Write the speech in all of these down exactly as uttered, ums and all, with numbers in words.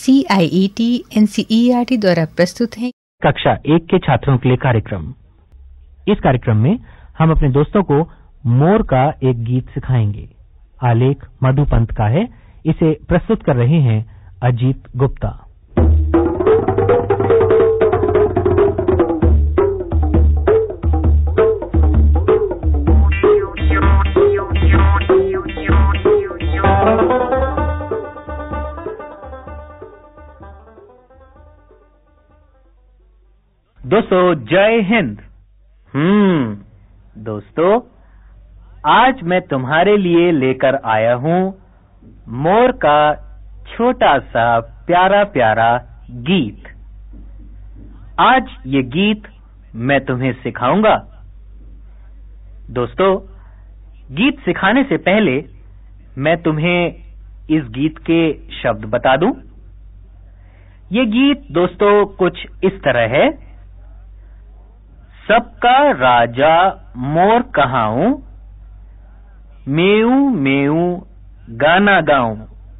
C I E T N C E R T द्वारा प्रस्तुत है कक्षा एक के छात्रों के लिए कार्यक्रम। इस कार्यक्रम में हम अपने दोस्तों को मोर का एक गीत सिखाएंगे। आलेख मधुपंत का है। इसे प्रस्तुत कर रहे हैं अजीत गुप्ता। दोस्तों जय हिंद। हम्म दोस्तों, आज मैं तुम्हारे लिए लेकर आया हूं मोर का छोटा सा प्यारा प्यारा गीत। आज ये गीत मैं तुम्हें सिखाऊंगा। दोस्तों, गीत सिखाने से पहले मैं तुम्हें इस गीत के शब्द बता दूं। ये गीत दोस्तों कुछ इस तरह है। सबका राजा मोर कहाऊं, मेऊ मेऊ गाना गाऊं,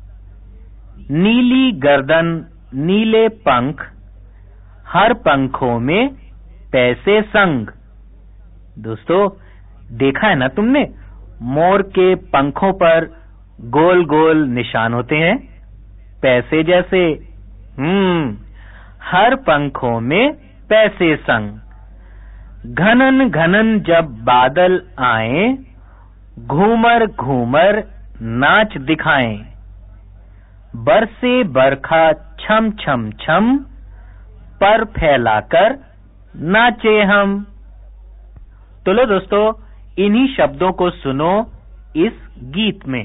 नीली गर्दन नीले पंख, हर पंखों में पैसे संग। दोस्तों, देखा है ना तुमने, मोर के पंखों पर गोल गोल निशान होते हैं, पैसे जैसे। हम्म हर पंखों में पैसे संग। घनन घनन जब बादल आए, घूमर घूमर नाच दिखाएं, बरसे बरखा छम छम छम, पर फैलाकर नाचे हम। तो लो दोस्तों, इन्हीं शब्दों को सुनो इस गीत में।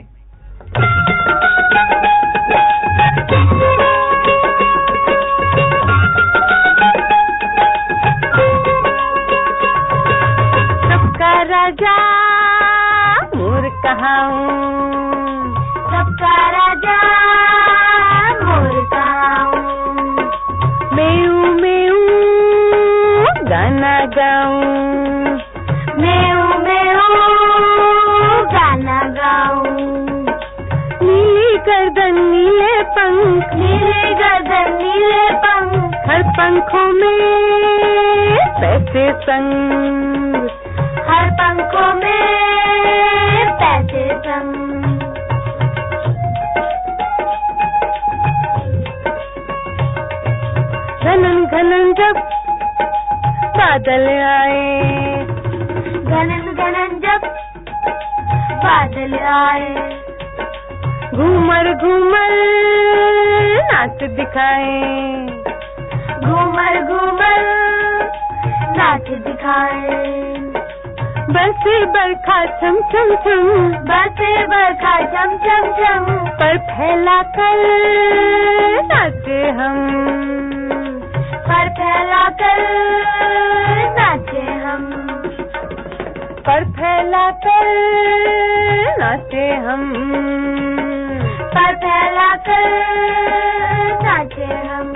राजा मोर कहाऊं, सबका राजा मोर कहाऊं, मेऊ मेऊ गाना गाऊं, मेऊ मेऊ गाना गाऊं, नीली गर्दन नीले पंख, नीले गर्दन नीले पंख, हर पंखों में पैसे संग, हर पंखों में पैसे संग। घनन घनन जब बादल आए, घनन घनन जब बादल आए, घूमर घूमर नाच दिखाए, घूमर घूमर नाच दिखाए, बरसे बरखा छम छम छम, बरसे बरखा छम छम छम, पर फैला कर नाचे हम, पर फैला कर नाचे हम, पर फैला कर नाचे हम, पर फैला कर नाचे हम।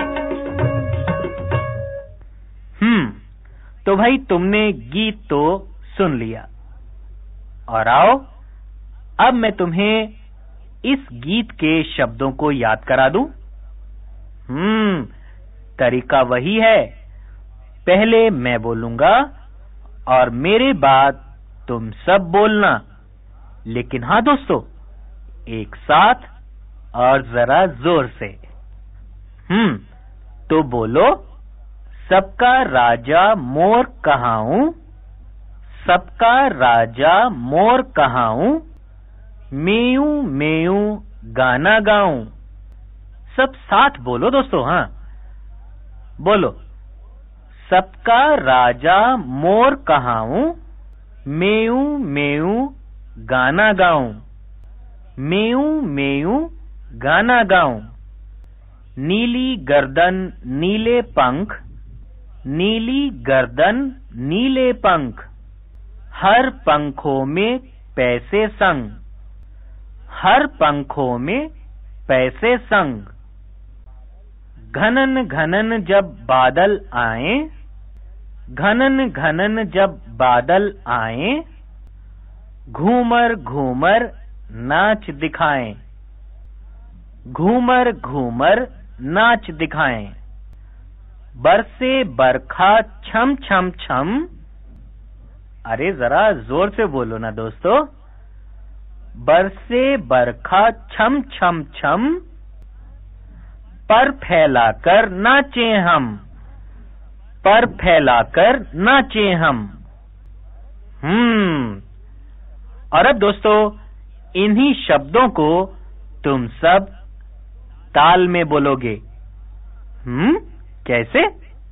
हम्म तो भाई, तुमने गीत तो सुन लिया, और आओ अब मैं तुम्हें इस गीत के शब्दों को याद करा दूं। हम्म तरीका वही है। पहले मैं बोलूंगा और मेरे बाद तुम सब बोलना, लेकिन हाँ दोस्तों, एक साथ और जरा जोर से। हम्म तो बोलो, सबका राजा मोर कहाऊं, सबका राजा मोर कहाऊं, मेऊ मेऊ गाना गाऊं। सब साथ बोलो दोस्तों। हाँ बोलो, सबका राजा मोर कहाऊं, मेऊ मेऊ गाना गाऊं, मेऊ मेऊ गाना गाऊं, नीली गर्दन नीले पंख, नीली गर्दन नीले पंख, हर पंखों में पैसे संग, हर पंखों में पैसे संग। घनन घनन जब बादल आए, घनन घनन जब बादल आए, घूमर घूमर नाच दिखाएं, घूमर घूमर नाच दिखाएं। बरसे बरखा छम छम छम। अरे जरा जोर से बोलो ना दोस्तों। बरसे बरखा छम छम छम, पर फैलाकर नाचे हम, पर फैलाकर नाचे हम। हम्म और अब दोस्तों इन्हीं शब्दों को तुम सब ताल में बोलोगे। हम्म कैसे?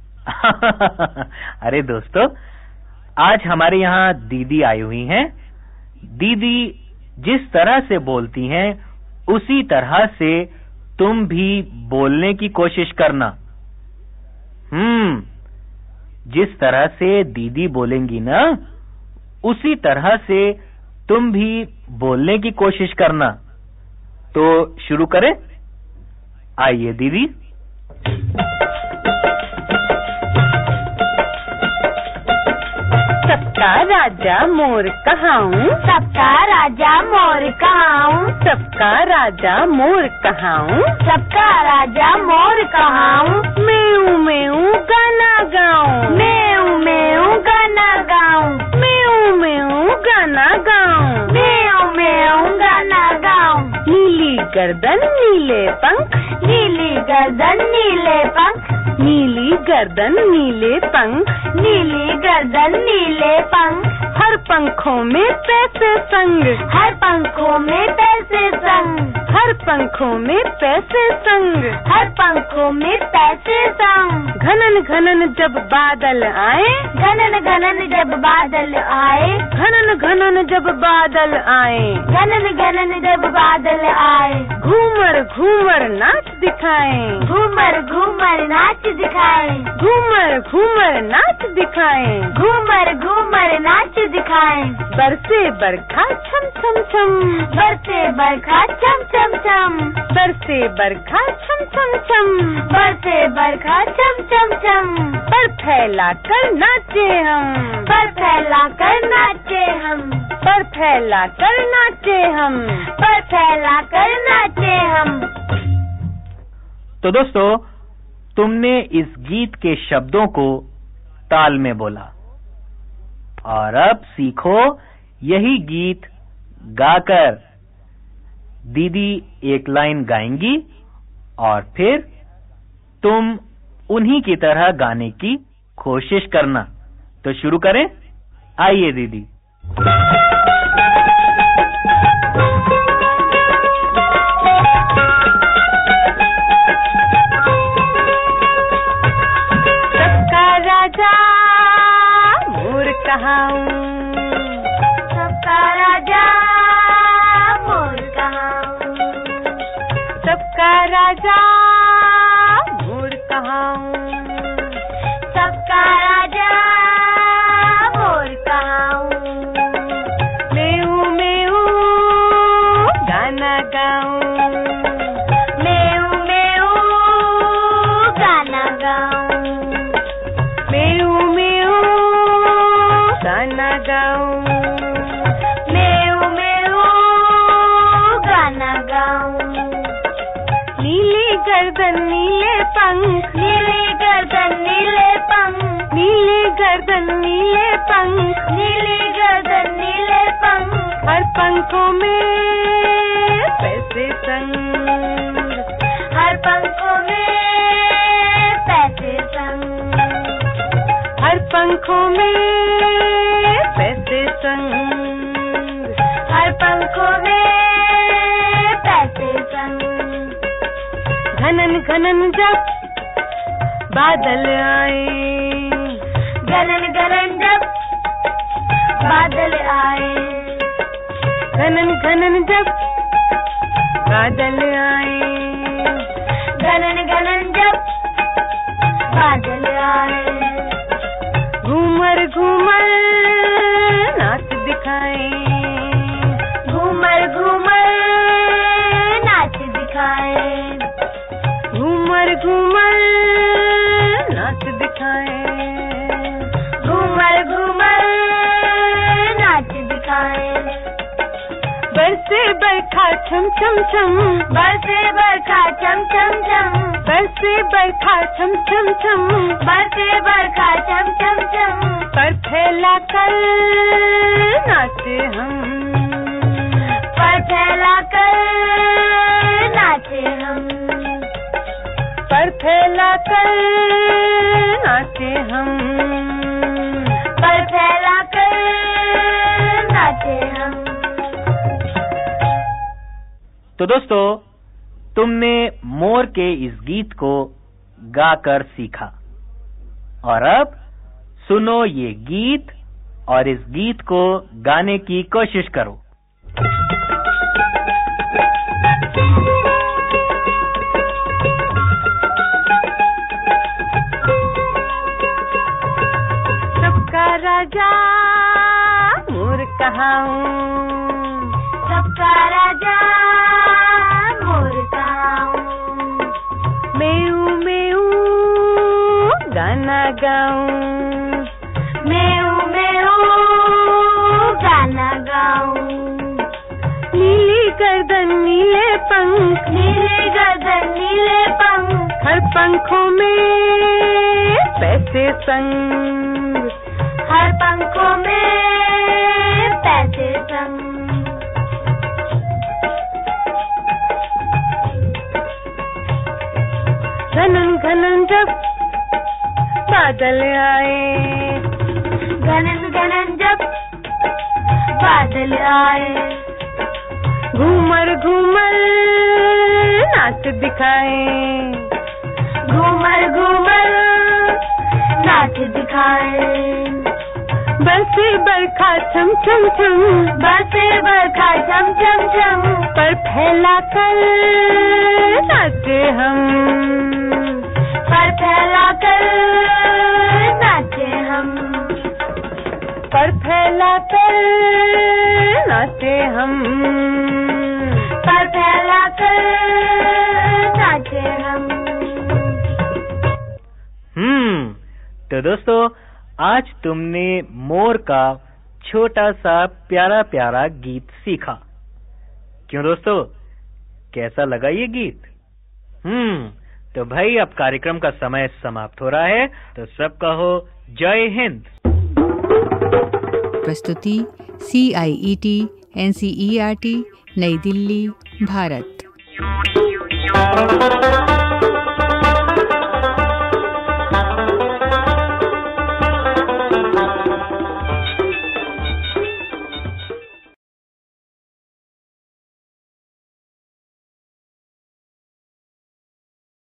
अरे दोस्तों, आज हमारे यहाँ दीदी आई हुई हैं। दीदी जिस तरह से बोलती हैं उसी तरह से तुम भी बोलने की कोशिश करना। हम्म जिस तरह से दीदी बोलेंगी ना, उसी तरह से तुम भी बोलने की कोशिश करना। तो शुरू करें? आइए दीदी। सबका राजा मोर कहाऊं, सबका राजा मोर कहाऊं, सबका राजा मोर कहाऊं, सबका राजा मोर कहाऊं। मेऊ मेऊ गाना गाऊं, मेऊ मेऊ गाना गाऊं, मेऊ मेऊ गाना गाऊं, मेऊ मेऊ गाना गाऊं। नीली गर्दन नीले पंख, नीली गर्दन नीले पंख, नीली गर्दन नीले पंख, नीली गर्दन नीले पंख। हर पंखों में पैसे संग, हर पंखों में पैसे संग, हर पंखों में पैसे संग, हर पंखों में पैसे संग। घनन घनन जब बादल आए, घनन घनन जब बादल आए, घनन घनन जब बादल आए, घनन घनन जब बादल आए। घूमर घूमर नाच दिखाएं, घूमर घूमर नाच दिखाएं, घूमर घूमर नाच दिखाएं, घूमर घूमर नाच दिखाएं। बरसे बरखा छम छम छम, बरसे बरखा छम छम छम, बरसे बरखा छम छम छम, बरसे बरखा छम छम छम। पर फैला कर नाचे हम, पर फैला कर नाचे हम, पर फैला कर नाचे हम, पर फैला कर नाचे हम। तो दोस्तों, तुमने इस गीत के शब्दों को ताल में बोला और अब सीखो यही गीत गाकर। दीदी एक लाइन गाएंगी और फिर तुम उन्हीं की तरह गाने की कोशिश करना। तो शुरू करें? आइए दीदी। सबका राजा मोर कहाऊं, सबका राजा मोर कहाऊं, सबका राजा मोर कहाऊं, सबका राजा मोर कहाऊं। मेऊ मेऊ गाना गाऊं, मेऊ मेऊ गाना गाऊं, मेऊ मेऊ गाना गाऊं, मेऊ मेऊ गाना गाऊं। नीली गर्दन नीले पंख, नीली गर्दन नीले पंख, नीली गर्दन नीले पंख, नीली गर्दन नीले पंख। हर पंखों में पैसे संग, हर पंखों में पैसे संग, हर पंखों में पैसे संग, हर पंखों में पैसे संग। घनन घनन जब बादल आए, गलन गलन जब बादल आए, घनन घनन जब बादल आए, गलन गलन जब बादल आए। घूमर घूमर नाच दिखाएं, घूमर घूमर नाच दिखाएं, घूमर घूमर नाच दिखाएं, घूमर घूमर नाच दिखाएं। बरसे बरखा छम छम छम, बरसे बरखा छम छम छम, बरसे बरखा छम छम छम, बरसे बरखा छम छम छम, पर फैला कर नाचे हम, पर फैला कर नाचे हम, पर फैला कर नाचे हम, पर फैला कर नाचे हम। तो दोस्तों, तुमने मोर के इस गीत को गाकर सीखा और अब सुनो ये गीत और इस गीत को गाने की कोशिश करो। सबका राजा मोर कहाऊं, सबका राजा मोर कहाऊं, मेऊ मेऊ गाना गाऊं, मेऊ मेऊ गाना गाऊं, नीली गर्दन नीले पंख, नीले गर्दन नीले पंख, हर पंखों में पैसे संग, हर पंखों में पैसे संग, घनन घनन जब बादल आए, घनन घनन जब बादल आए, घूमर घूमर नाच दिखाए, घूमर घूमर नाच दिखाए, बरसे बरखा छम छम छम, बरसे बरखा छम छम छम, पर फैला कर नाचे हम, पर फैला कर नाचे हम, पर फैला कर नाचे हम, पर फैला कर नाचे हम। हम्म तो दोस्तों, आज तुमने मोर का छोटा सा प्यारा प्यारा गीत सीखा। क्यों दोस्तों, कैसा लगा ये गीत? हम्म तो भाई, अब कार्यक्रम का समय समाप्त हो रहा है, तो सब कहो जय हिंद। प्रस्तुति C I E T N C E R T, नई दिल्ली, भारत।